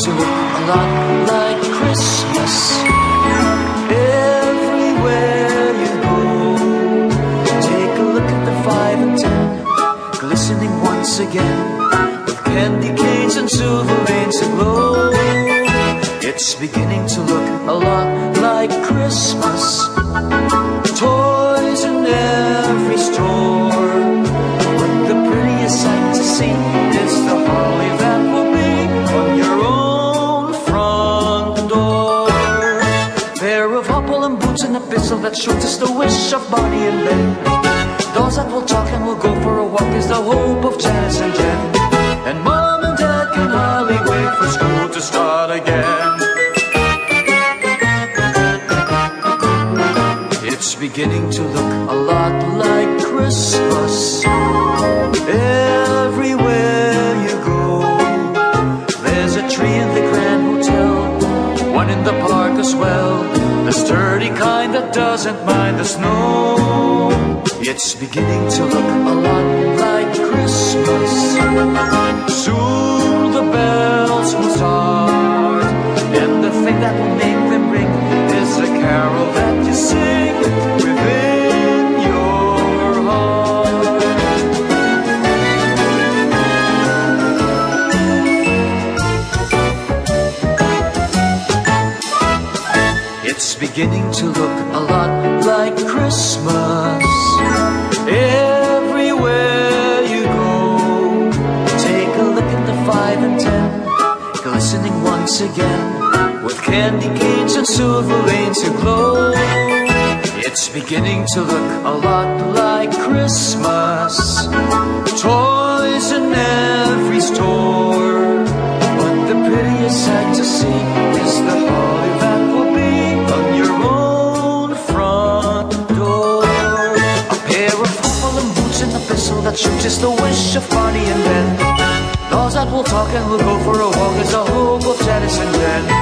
to look a lot like Christmas. Everywhere you go, take a look at the 5 and 10, glistening once again, with candy canes and silver lanes aglow. It's beginning to look a lot like Christmas. Toys in every store, but the prettiest sight to see is the holly that will be on your own front door. Pair of hopple and boots and a pistol that shoots is the wish of Bonnie and Ben. Dolls that will talk and will go for a walk is the hope of Janice and Jen. And Mom and Dad can hardly wait for school to start again. It's beginning to look a lot like Christmas. Everywhere you go, there's a tree in the Grand Hotel, one in the park as well, the sturdy kind that doesn't mind the snow. It's beginning to look a lot like Christmas. Soon the bells will start, and the thing that will make them ring is a carol that you sing within your heart. It's beginning to look a lot like Christmas. Everywhere you go, take a look at the 5 and 10, glistening once again, with candy canes and silver lanes aglow. It's beginning to look a lot like Christmas. Toys in every store, but the prettiest sight to see is the holly that will be on your own front door. A pair of hopple and boots and a pistol that shoots is the wish of Bonnie and Ben. Dolls that will talk and will go for a walk is the hope of Janice and Jen.